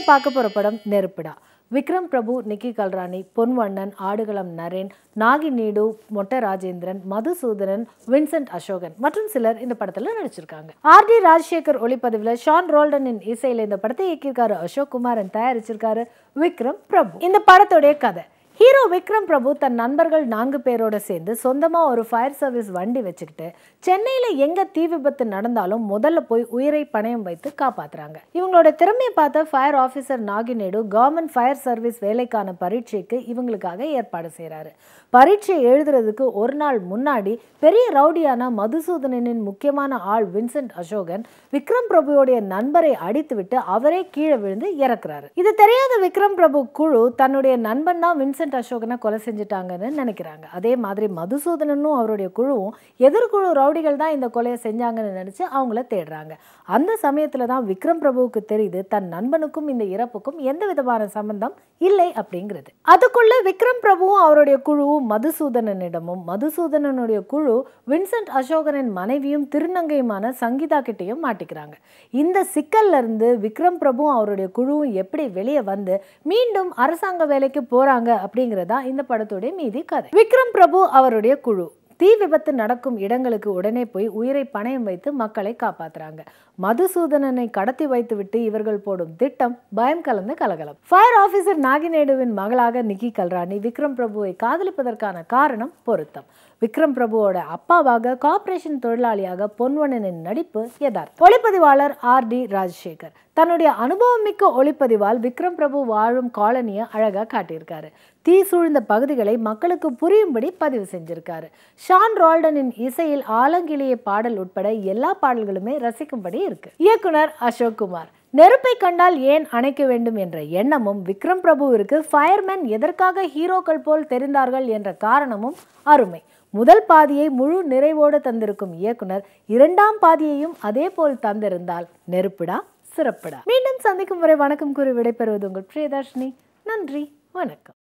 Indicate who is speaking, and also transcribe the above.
Speaker 1: பார்க்க போற படம் நெருப்புடா. விக்ரம் பிரபு, நிக்கி கல்ராணி, பொன்வண்ணன், ஆடுகளம் நரேன், நாகி நீடு, மொட்டை ராஜேந்திரன், மதுசூதனன், வின்சென்ட் அசோகன் மற்றும் சிலர் இந்த படத்துல நடிச்சிருக்காங்க. ஆர்.டி. ராஜசேகர் ஒளிப்பதிவுல ஷான் ரோல்டனின் இசையில இந்த படத்தை இயக்கியிருக்காரு அசோக் குமார், தயாரிச்சிருக்காரு விக்ரம் பிரபு. இந்த படத்துடைய கதை: ஹீரோ விக்ரம் பிரபு தன் நண்பர்கள் 4 பேரோட சேர்ந்து சொந்தமா ஒரு ஃபயர் சர்வீஸ் வண்டி வச்சுக்கிட்டு சென்னையில எங்க தீ விபத்து நடந்தாலும் முதல்ல போய் உயிரை பணயம் வைத்து காப்பாத்துறாங்க. இவங்களோட திறமையை பார்த்த fire officer Nagineedu government fire service வேலைக்கான பரீட்சைக்கு இவங்களுக்காக ஏற்பாடு செய்யறாரு. பரீட்சை எழுதுறதுக்கு ஒரு நாள் முன்னாடி பெரிய ரவுடியான மதுசூதனனின் முக்கியமான ஆள் வின்சென்ட் அசோகன் விக்ரம் பிரபுவோடைய நண்பரை அடித்துவிட்டு அவரே கீழே விழுந்து இறக்குறாரு. இது தெரியாத விக்ரம் பிரபு குழு தன்னுடைய நண்பன் தான் வின்சென்ட் அசோகனை கொலை செஞ்சுட்டாங்கன்னு நினைக்கிறாங்க. அதே மாதிரி மதுசூதனனும் அவருடைய குழுவும் எதிர்குழு ரவுடிகள் தான் இந்த கொலையை செஞ்சாங்கன்னு நினைச்சு அவங்கள தேடுறாங்க. அந்த சமயத்துல தான் விக்ரம் பிரபுவுக்கு தெரியுது தன் நண்பனுக்கும் இந்த இறப்புக்கும் எந்த விதமான சம்பந்தம் இல்லை அப்படிங்கிறது. அதுக்குள்ள விக்ரம் பிரபுவும் அவருடைய குழுவும் மதுசூதனனிடமும் மதுசூதனனுடைய குழு வின்சென்ட் அசோகனின் மனைவியும் திருநங்கையுமான சங்கீதா கிட்டையும் மாட்டிக்கிறாங்க. இந்த சிக்கல்ல இருந்து விக்ரம் பிரபுவும் அவருடைய குழுவும் எப்படி வெளியே வந்து மீண்டும் அரசாங்க வேலைக்கு போறாங்க அப்படிங்கறதா இந்த படத்துடைய மீதி கதை. விக்ரம் பிரபு அவருடைய குழு தீ விபத்து நடக்கும் இடங்களுக்கு உடனே போய் உயிரை பணயம் வைத்து மக்களை காப்பாத்துறாங்க. மதுசூதனனை கடத்தி வைத்து விட்டு இவர்கள் போடும் திட்டம் பயம் கலந்த கலகலம். ஃபயர் ஆபீசர் நாகினேடுவின் மகளாக நிக்கி கல்ராணி விக்ரம் பிரபுவை காதலிப்பதற்கான காரணம் பொருத்தம். விக்ரம் பிரபுவோட அப்பாவாக கார்ப்பரேஷன் தொழிலாளியாக பொன்வண்ணனின் நடிப்பு யதார்த்தம். ஒளிப்பதிவாளர் ஆர்.டி. ராஜசேகர் தன்னுடைய அனுபவம் மிக்க ஒளிப்பதிவால் விக்ரம் பிரபு வாழும் காலனியை அழகா காட்டியிருக்காரு. தீ சூழ்ந்த பகுதிகளை மக்களுக்கு புரியும்படி பதிவு செஞ்சிருக்காரு. ஷான் ரோல்டனின் இசையில் ஆலங்கிலிய பாடல் உட்பட எல்லா பாடல்களுமே ரசிக்கும்படி இருக்கு. இயக்குனர் அசோக் குமார் நெருப்பை கண்டால் ஏன் அணைக்க வேண்டும் என்ற எண்ணமும் விக்ரம் பிரபுவிற்கு ஃபயர்மேன் எதற்காக ஹீரோக்கள் போல் தெரிந்தார்கள் என்ற காரணமும் அருமை. முதல் பாதியை முழு நிறைவோடு தந்திருக்கும் இயக்குனர் 2ஆம் பாதியையும் அதே போல் தந்திருந்தால் நெருப்புடா சிறப்புடா. மீண்டும் சந்திக்கும் வரை வணக்கம் கூறி விடைபெறுவது உங்கள் பிரியதர்ஷினி. நன்றி, வணக்கம்.